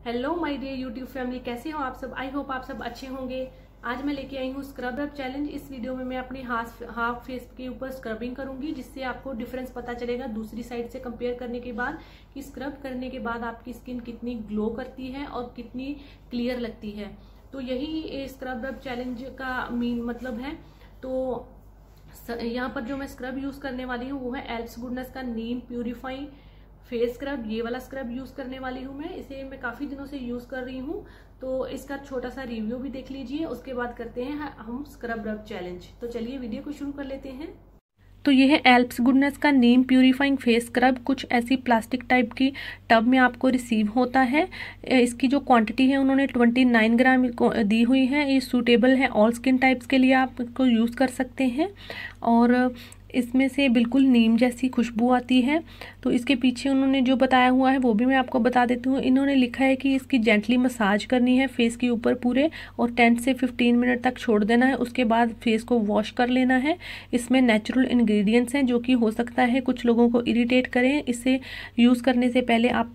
Hello my dear YouTube family, कैसे हो आप सब। आई होप आप सब अच्छे होंगे। आज मैं लेके आई हूँ स्क्रब अप चैलेंज। इस वीडियो में मैं अपनी हाफ फेस के ऊपर स्क्रबिंग करूंगी, जिससे आपको डिफरेंस पता चलेगा दूसरी साइड से कंपेयर करने के बाद कि स्क्रब करने के बाद आपकी स्किन कितनी ग्लो करती है और कितनी क्लियर लगती है। तो यही स्क्रब अप चैलेंज का मेन मतलब है। तो यहाँ पर जो मैं स्क्रब यूज करने वाली हूँ वो है एल्प्स गुडनेस का नीम प्यूरिफाइंग फेस स्क्रब। ये वाला स्क्रब यूज करने वाली हूँ मैं। इसे मैं काफी दिनों से यूज कर रही हूँ, तो इसका छोटा सा रिव्यू भी देख लीजिए। उसके बाद करते हैं हम स्क्रब रब चैलेंज। तो चलिए वीडियो को शुरू कर लेते हैं। तो ये है एल्प्स गुडनेस का नीम प्यूरिफाइंग फेस स्क्रब। कुछ ऐसी प्लास्टिक टाइप की टब में आपको रिसीव होता है। इसकी जो क्वांटिटी है उन्होंने 29 ग्राम दी हुई है। ये सूटेबल है ऑल स्किन टाइप्स के लिए, आप इसको यूज़ कर सकते हैं। और इसमें से बिल्कुल नीम जैसी खुशबू आती है। तो इसके पीछे उन्होंने जो बताया हुआ है वो भी मैं आपको बता देती हूँ। इन्होंने लिखा है कि इसकी जेंटली मसाज करनी है फेस के ऊपर पूरे, और 10 से 15 मिनट तक छोड़ देना है। उसके बाद फेस को वॉश कर लेना है। इसमें नेचुरल इंग्रेडिएंट्स हैं जो कि हो सकता है कुछ लोगों को इरिटेट करें। इसे यूज़ करने से पहले आप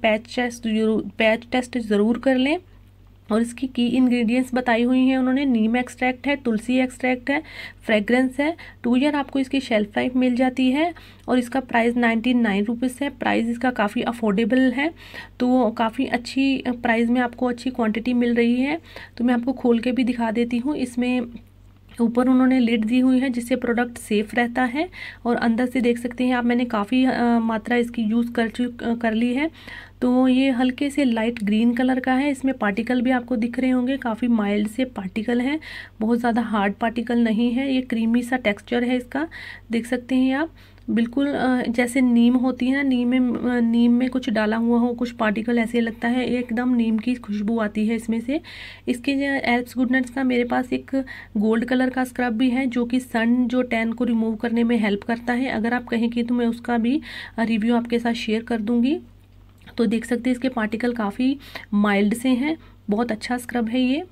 पैच टेस्ट ज़रूर कर लें। और इसकी की इंग्रेडिएंट्स बताई हुई हैं उन्होंने। नीम एक्सट्रैक्ट है, तुलसी एक्सट्रैक्ट है, फ्रेग्रेंस है। 2 ईयर आपको इसकी शेल्फ लाइफ मिल जाती है। और इसका प्राइस 99 रुपीज़ है। प्राइस इसका काफ़ी अफोर्डेबल है, तो काफ़ी अच्छी प्राइस में आपको अच्छी क्वांटिटी मिल रही है। तो मैं आपको खोल के भी दिखा देती हूँ। इसमें ऊपर उन्होंने लिड दी हुई है जिससे प्रोडक्ट सेफ रहता है। और अंदर से देख सकते हैं आप, मैंने काफ़ी मात्रा इसकी यूज़ कर ली है। तो ये हल्के से लाइट ग्रीन कलर का है। इसमें पार्टिकल भी आपको दिख रहे होंगे, काफ़ी माइल्ड से पार्टिकल हैं, बहुत ज़्यादा हार्ड पार्टिकल नहीं है। ये क्रीमी सा टेक्सचर है इसका, देख सकते हैं आप। बिल्कुल जैसे नीम होती है ना, नीम में कुछ डाला हुआ हो, कुछ पार्टिकल ऐसे लगता है। एकदम नीम की खुशबू आती है इसमें से। इसके एल्प्स गुडनेस का मेरे पास एक गोल्ड कलर का स्क्रब भी है जो कि सन जो टैन को रिमूव करने में हेल्प करता है। अगर आप कहेंगे तो मैं उसका भी रिव्यू आपके साथ शेयर कर दूंगी। तो देख सकते हैं इसके पार्टिकल काफ़ी माइल्ड से हैं। बहुत अच्छा स्क्रब है ये।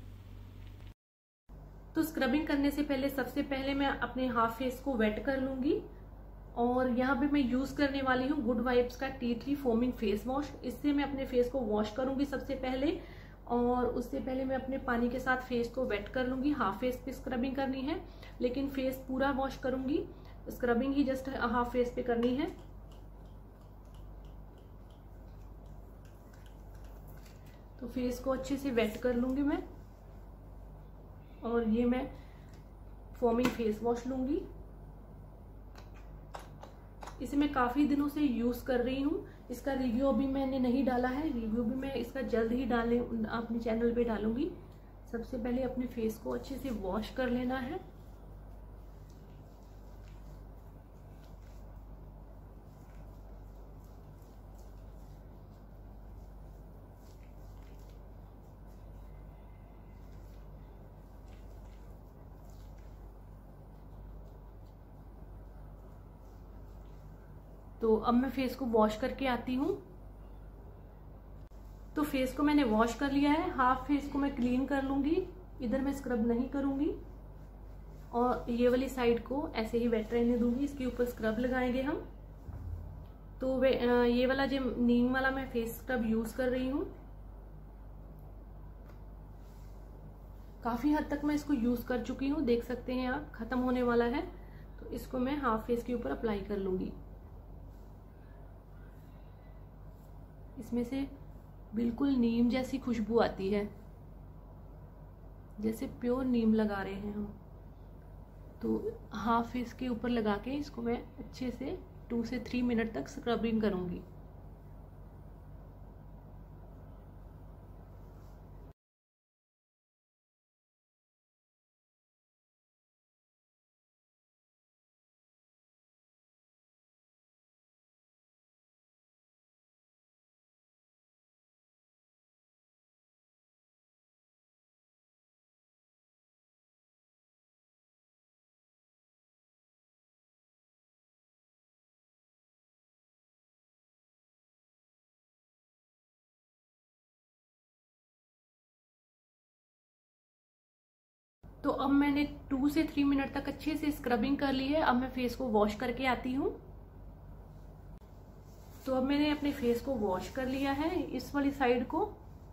तो स्क्रबिंग करने से पहले सबसे पहले मैं अपने हाफ फेस को वेट कर लूंगी। और यहाँ पे मैं यूज करने वाली हूँ गुड वाइब्स का tea tree foaming face wash. इससे मैं अपने फेस को वॉश करूंगी सबसे पहले, और उससे पहले मैं अपने पानी के साथ फेस को वेट कर लूंगी। हाफ फेस पे स्क्रबिंग करनी है, लेकिन फेस पूरा वॉश करूंगी। स्क्रबिंग ही जस्ट हाफ फेस पे करनी है। तो फेस को अच्छे से वेट कर लूंगी मैं। और ये मैं फोमिंग फेस वॉश लूंगी। इसे मैं काफी दिनों से यूज कर रही हूँ। इसका रिव्यू अभी मैंने नहीं डाला है, रिव्यू भी मैं इसका जल्द ही अपने चैनल पे डालूंगी। सबसे पहले अपने फेस को अच्छे से वॉश कर लेना है। तो अब मैं फेस को वॉश करके आती हूँ। तो फेस को मैंने वॉश कर लिया है। हाफ फेस को मैं क्लीन कर लूंगी, इधर मैं स्क्रब नहीं करूंगी। और ये वाली साइड को ऐसे ही वेट रहने दूंगी। इसके ऊपर स्क्रब लगाएंगे हम। तो ये वाला जो नीम वाला मैं फेस स्क्रब यूज कर रही हूँ। काफी हद तक मैं इसको यूज कर चुकी हूँ, देख सकते हैं आप, खत्म होने वाला है। तो इसको मैं हाफ फेस के ऊपर अप्लाई कर लूंगी। इसमें से बिल्कुल नीम जैसी खुशबू आती है, जैसे प्योर नीम लगा रहे हैं हम। तो हाफ फेस के ऊपर लगा के इसको मैं अच्छे से 2 से 3 मिनट तक स्क्रबिंग करूंगी। तो अब मैंने 2 से 3 मिनट तक अच्छे से स्क्रबिंग कर ली है। अब मैं फेस को वॉश करके आती हूँ। तो अब मैंने अपने फेस को वॉश कर लिया है, इस वाली साइड को।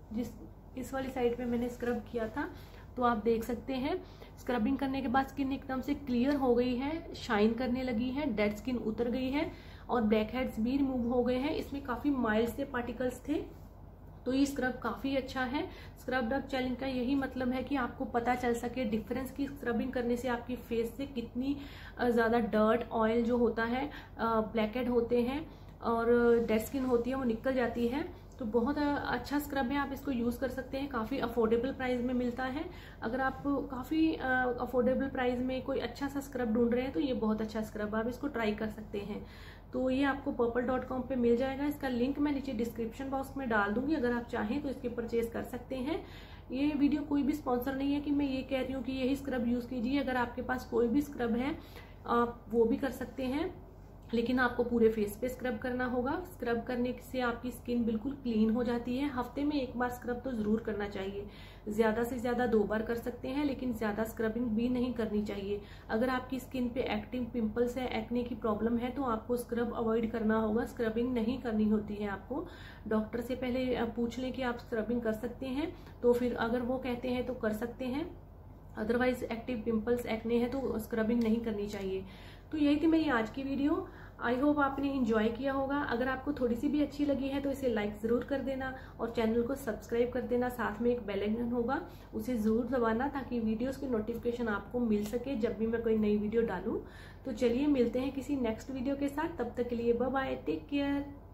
इस वाली साइड पे मैंने स्क्रब किया था, तो आप देख सकते हैं स्क्रबिंग करने के बाद स्किन एकदम से क्लियर हो गई है, शाइन करने लगी है, डेड स्किन उतर गई है और ब्लैक हेड्स भी रिमूव हो गए हैं। इसमें काफी माइल्ड से पार्टिकल्स थे, तो ये स्क्रब काफी अच्छा है। स्क्रब डब चैलेंज का यही मतलब है कि आपको पता चल सके डिफरेंस की स्क्रबिंग करने से आपकी फेस से कितनी ज्यादा डर्ट, ऑयल जो होता है, ब्लैक हेड होते हैं और डेड स्किन होती है वो निकल जाती है। तो बहुत अच्छा स्क्रब है, आप इसको यूज कर सकते हैं। काफी अफोर्डेबल प्राइस में मिलता है। अगर आप काफी अफोर्डेबल प्राइस में कोई अच्छा सा स्क्रब ढूंढ रहे हैं तो ये बहुत अच्छा स्क्रब, आप इसको ट्राई कर सकते हैं। तो ये आपको purplle.com पे मिल जाएगा। इसका लिंक मैं नीचे डिस्क्रिप्शन बॉक्स में डाल दूंगी, अगर आप चाहें तो इसके परचेज कर सकते हैं। ये वीडियो कोई भी स्पॉन्सर नहीं है कि मैं ये कह रही हूँ कि यही स्क्रब यूज कीजिए। अगर आपके पास कोई भी स्क्रब है आप वो भी कर सकते हैं, लेकिन आपको पूरे फेस पे स्क्रब करना होगा। स्क्रब करने से आपकी स्किन बिल्कुल क्लीन हो जाती है। हफ्ते में एक बार स्क्रब तो जरूर करना चाहिए, ज्यादा से ज्यादा 2 बार कर सकते हैं, लेकिन ज्यादा स्क्रबिंग भी नहीं करनी चाहिए। अगर आपकी स्किन पे एक्टिव पिंपल्स है, एक्ने की प्रॉब्लम है, तो आपको स्क्रब अवॉइड करना होगा। स्क्रबिंग नहीं करनी होती है। आपको डॉक्टर से पहले पूछ लें कि आप स्क्रबिंग कर सकते हैं, तो फिर अगर वो कहते हैं तो कर सकते हैं, अदरवाइज एक्टिव पिंपल्स, एक्ने है तो स्क्रबिंग नहीं करनी चाहिए। तो यही थी मेरी आज की वीडियो। आई होप आपने एंजॉय किया होगा। अगर आपको थोड़ी सी भी अच्छी लगी है तो इसे लाइक जरूर कर देना और चैनल को सब्सक्राइब कर देना। साथ में एक बेल आइकन होगा, उसे जरूर दबाना ताकि वीडियोस की नोटिफिकेशन आपको मिल सके जब भी मैं कोई नई वीडियो डालूं। तो चलिए मिलते हैं किसी नेक्स्ट वीडियो के साथ, तब तक के लिए बाय बाय, टेक केयर।